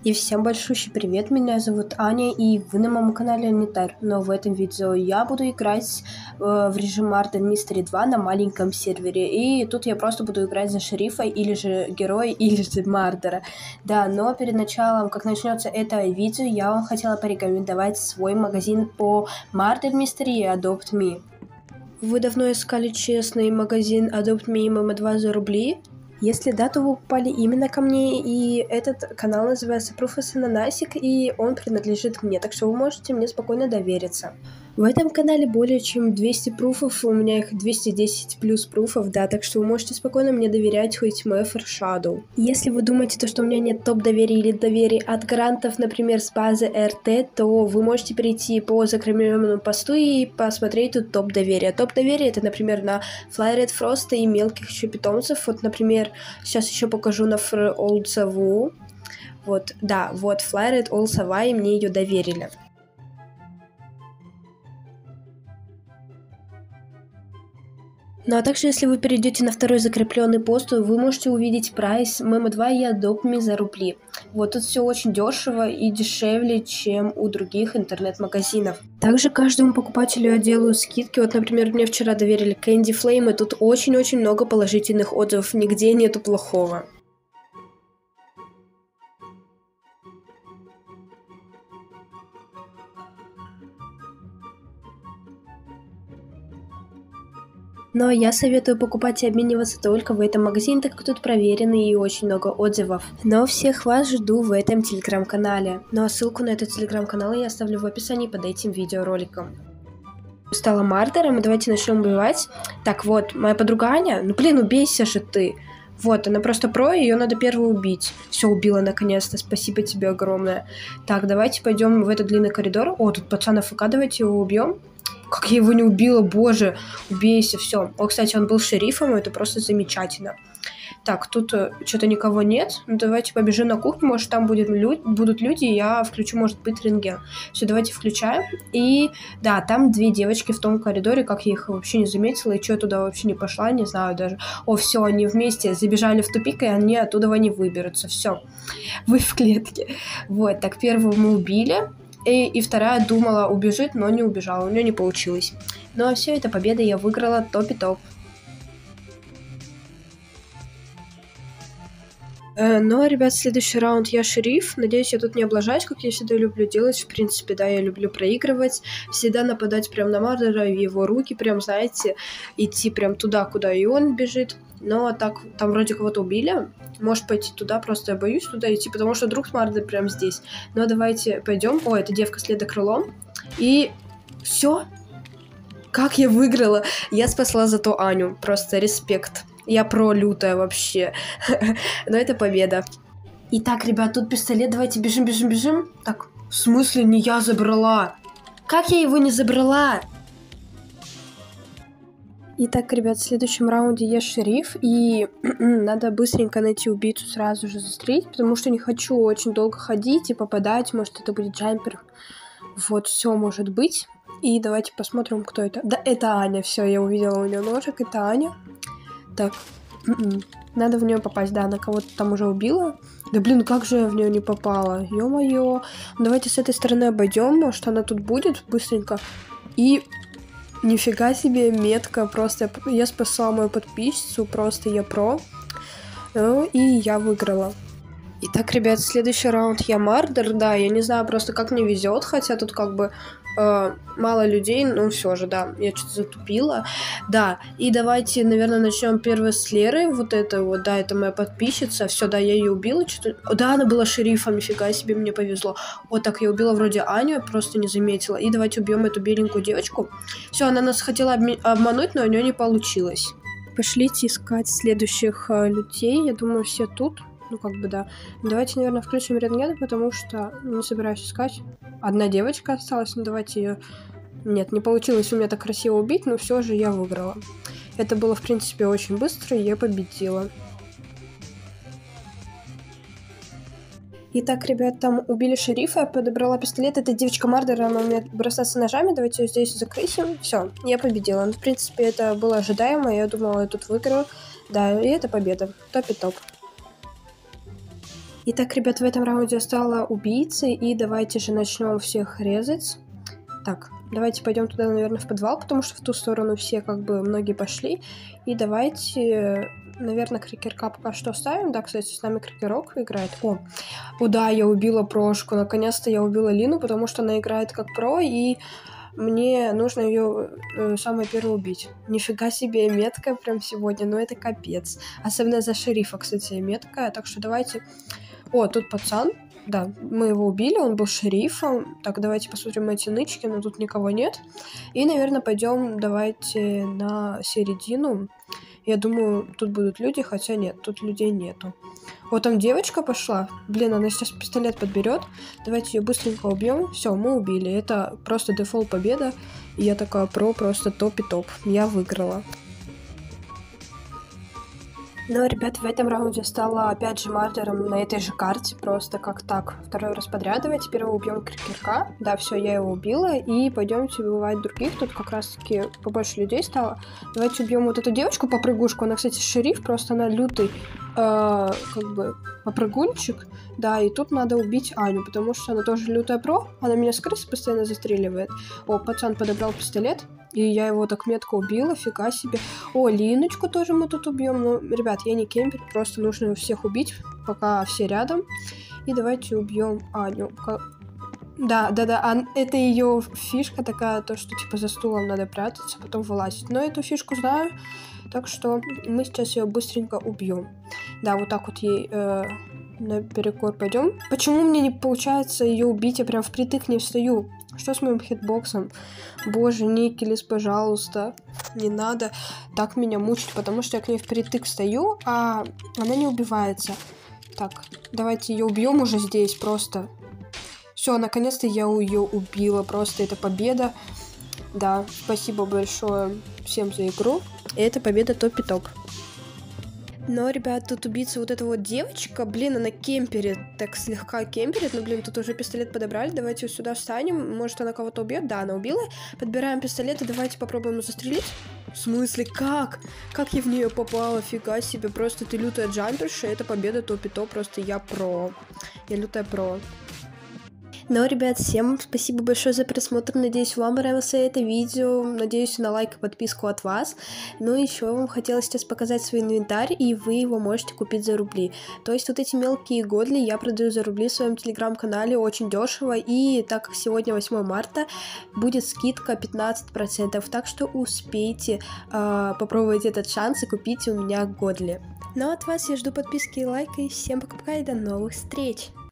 И всем большущий привет, меня зовут Аня, и вы на моем канале Анитар. Но в этом видео я буду играть в режим Murder Mystery 2 на маленьком сервере. И тут я просто буду играть за шерифа, или же героя, или же мардера. Да, но перед началом, как начнется это видео, я вам хотела порекомендовать свой магазин по Murder Mystery и Adopt Me. Вы давно искали честный магазин Adopt Me и ММ2 за рубли? Если да, то вы попали именно ко мне, и этот канал называется Pruphos Ananasik, и он принадлежит мне, так что вы можете мне спокойно довериться. В этом канале более чем 200 пруфов, у меня их 210 плюс пруфов, да, так что вы можете спокойно мне доверять, хоть Мэфер Shadow. Если вы думаете, что у меня нет топ-доверия или доверия от грантов, например, с базы РТ, то вы можете перейти по закрепленному посту и посмотреть тут топ-доверия. Топ-доверие это, например, на Flyred Frost и мелких еще питомцев, вот, например, сейчас еще покажу на Old Сову. Вот, да, вот Flyred Old Сова, и мне ее доверили. Ну а также, если вы перейдете на второй закрепленный пост, то вы можете увидеть прайс ММ2 и Adopt Me за рубли. Вот тут все очень дешево и дешевле, чем у других интернет-магазинов. Также каждому покупателю я делаю скидки. Вот, например, мне вчера доверили Candy Flame, и тут очень-очень много положительных отзывов, нигде нету плохого. Но я советую покупать и обмениваться только в этом магазине, так как тут проверенный и очень много отзывов. Но всех вас жду в этом телеграм-канале. Ну а ссылку на этот телеграм-канал я оставлю в описании под этим видеороликом. Стала мардером, и давайте начнем убивать. Так вот, моя подруга Аня, ну блин, убейся же ты. Вот, она просто про, ее надо первую убить. Все, убила наконец-то, спасибо тебе огромное. Так, давайте пойдем в этот длинный коридор. О, тут пацан АФК, давайте его убьем. Как я его не убила, боже, убейся, все. О, кстати, он был шерифом, и это просто замечательно. Так, тут что-то никого нет. Ну, давайте побежим на кухню, может, там будут люди, и я включу, может быть, рентген. Все, давайте включаем. И, да, там две девочки в том коридоре, как я их вообще не заметила, и что я туда вообще не пошла, не знаю даже. О, все, они вместе забежали в тупик, и они оттуда не выберутся. Все, вы в клетке. Вот, так, первую мы убили. И вторая думала убежит, но не убежала, у нее не получилось. Ну а все, это победа, я выиграла топ-и-топ. Ну, ребят, следующий раунд я шериф. Надеюсь, я тут не облажаюсь, как я всегда люблю делать. В принципе, да, я люблю проигрывать. Всегда нападать прям на мардера, в его руки, прям, знаете, идти прям туда, куда и он бежит. Но так, там вроде кого-то убили. Может пойти туда, просто я боюсь туда идти, потому что друг мардер прям здесь. Но давайте пойдем. О, это девка с ледокрылом. И все. Как я выиграла. Я спасла зато Аню. Просто респект. Я про лютая вообще. Но это победа. Итак, ребят, тут пистолет. Давайте бежим. Так, в смысле не я забрала? Как я его не забрала? Итак, ребят, в следующем раунде я шериф, и надо быстренько найти убийцу, сразу же застрелить, потому что не хочу очень долго ходить и попадать, может это будет джампер. Вот, все может быть. И давайте посмотрим, кто это. Да, это Аня, все, я увидела у нее ножик, это Аня. Так, надо в нее попасть, да, она кого-то там уже убила. Да блин, как же я в нее не попала, ё-моё. Давайте с этой стороны обойдем, может она тут будет быстренько. И... Нифига себе, метка, просто я спасла мою подписчицу, просто я про, и я выиграла. Итак, ребят, следующий раунд я мардер, да, я не знаю просто как мне везет, хотя тут как бы мало людей, но все же, да, я что-то затупила, да, и давайте, наверное, начнем первой с Леры, вот это вот, да, это моя подписчица, все, да, я ее убила, что-то, да, она была шерифом, нифига себе, мне повезло, вот так я убила вроде Аню, я просто не заметила, и давайте убьем эту беленькую девочку, все, она нас хотела обмануть, но у нее не получилось. Пошлите искать следующих людей, я думаю, все тут. Ну, как бы, да. Давайте, наверное, включим рентген, потому что не собираюсь искать. Одна девочка осталась, но давайте ее... Нет, не получилось у меня так красиво убить, но все же я выиграла. Это было, в принципе, очень быстро, и я победила. Итак, ребят, там убили шерифа, я подобрала пистолет. Это девочка мардера, она умеет бросаться ножами. Давайте ее здесь закрысим. Все, я победила. Ну, в принципе, это было ожидаемо, я думала, я тут выиграю. Да, и это победа. Топ и топ. Итак, ребят, в этом раунде я стала убийцей, и давайте же начнем всех резать. Так, давайте пойдем туда, наверное, в подвал, потому что в ту сторону все, как бы, многие пошли. И давайте, наверное, крикерка пока что оставим. Да, кстати, с нами крикерок играет. О, да, я убила прошку. Наконец-то я убила Лину, потому что она играет как про, и мне нужно ее самое первое убить. Нифига себе метка прям сегодня, но это капец. Особенно за шерифа, кстати, метка. Так что давайте... О, тут пацан. Да, мы его убили, он был шерифом. Так, давайте посмотрим эти нычки, но тут никого нет. И, наверное, пойдем давайте на середину. Я думаю, тут будут люди, хотя нет, тут людей нету. Вот там девочка пошла. Блин, она сейчас пистолет подберет. Давайте ее быстренько убьем. Все, мы убили. Это просто дефолт победа. И я такая про, просто топ и топ. Я выиграла. Но, ребят, в этом раунде стала опять же мардером на этой же карте, просто как так. Второй раз подряд. Давайте первого убьем крикерка. Да, все, я его убила. И пойдемте убивать других. Тут как раз-таки побольше людей стало. Давайте убьем вот эту девочку попрыгушку. Она, кстати, шериф, просто она лютый, как бы, попрыгунчик. Да, и тут надо убить Аню, потому что она тоже лютая про. Она меня с крысы постоянно застреливает. О, пацан подобрал пистолет. И я его так метко убила, фига себе. О, Линочку тоже мы тут убьем. Ну, ребят, я не кемпер, просто нужно всех убить, пока все рядом. И давайте убьем Аню. Да, это ее фишка такая, то, что типа за стулом надо прятаться, потом вылазить. Но эту фишку знаю, так что мы сейчас ее быстренько убьем. Да, вот так вот ей наперекор пойдем. Почему мне не получается ее убить? Я прям впритык не встаю. Что с моим хитбоксом? Боже, Никелис, пожалуйста, не надо так меня мучить, потому что я к ней впритык стою, а она не убивается. Так, давайте ее убьем уже здесь просто. Все, наконец-то я ее убила, просто это победа. Да, спасибо большое всем за игру. И это победа топ-топ. Но, ребят, тут убийца вот эта вот девочка, блин, она кемперит, так слегка кемперит, но, блин, тут уже пистолет подобрали, давайте сюда встанем, может, она кого-то убьет, да, она убила, подбираем пистолет и давайте попробуем застрелить. В смысле, как? Как я в нее попала, фига себе, просто ты лютая джамперша, это победа топ-топ, просто я про, я лютая про. Но, ребят, всем спасибо большое за просмотр, надеюсь, вам понравилось это видео, надеюсь на лайк и подписку от вас. Ну и еще вам хотелось сейчас показать свой инвентарь, и вы его можете купить за рубли. То есть вот эти мелкие годли я продаю за рубли в своем телеграм-канале очень дешево, и так как сегодня 8 марта, будет скидка 15%, так что успейте попробовать этот шанс и купить у меня годли. Ну а от вас я жду подписки и лайка, и всем пока-пока и до новых встреч!